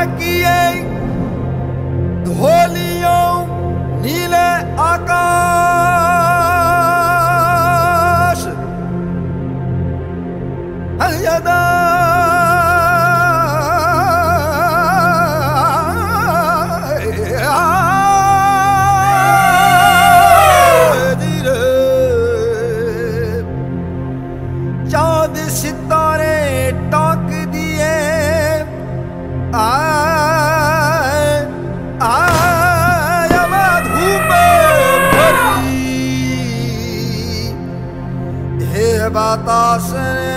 किए धोलियों नीले आकाश अलयदा चाँद सितारे टाँक दिए धूप भरी हे बतास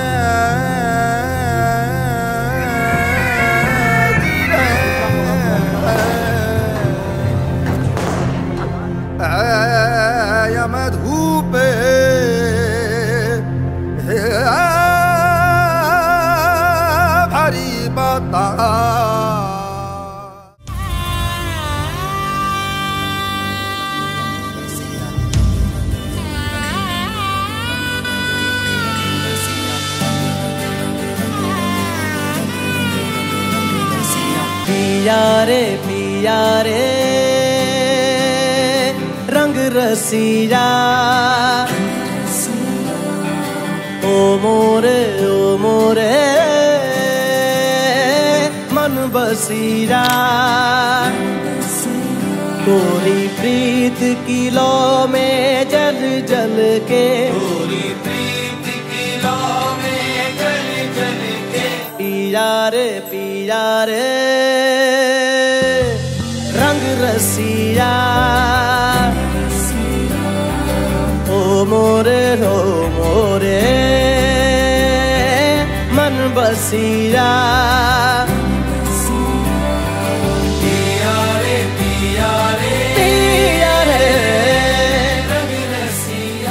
धूप भरी बता पिया रे रंग रसिया ओ मोरे मन बसिया गोरी प्रीत की लौ में जल जल के पिया रे रंग रसिया ओ मोरे मन बसिया पिया रे रंग रसिया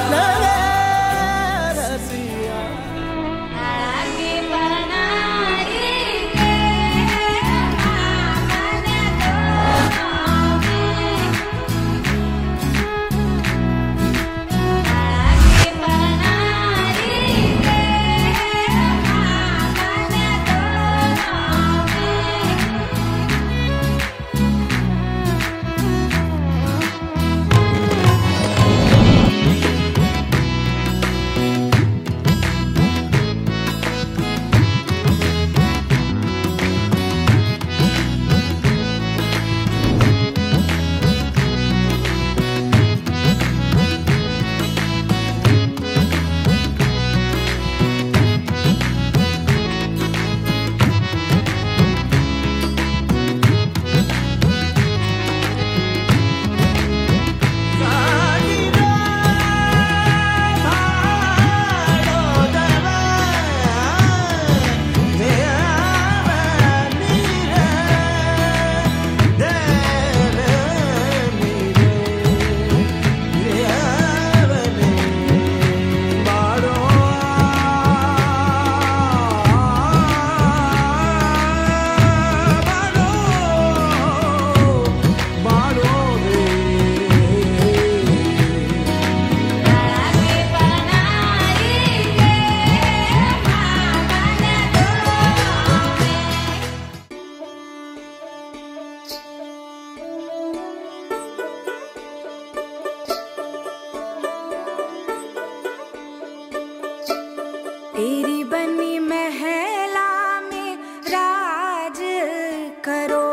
तेरी बनी महला में राज करो,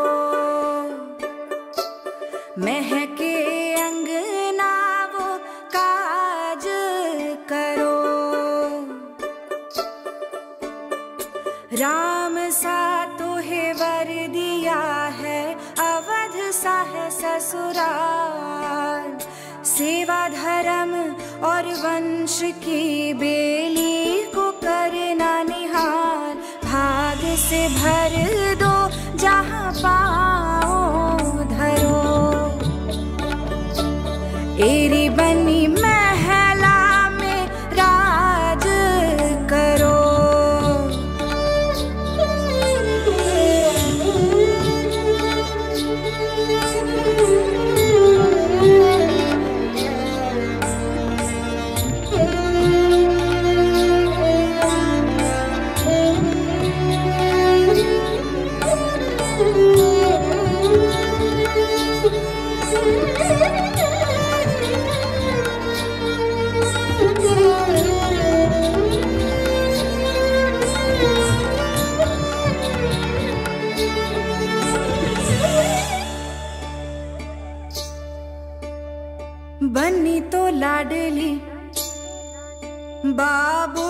महके अंगना वो काज करो। राम सा तोहे वर दिया है, अवध सा है ससुराल। सेवा धर्म और वंश की बेली को करना निहाल। भाग से भर दो जहाँ पाओ धरो, एरी बनी महला में राज करो। बाबू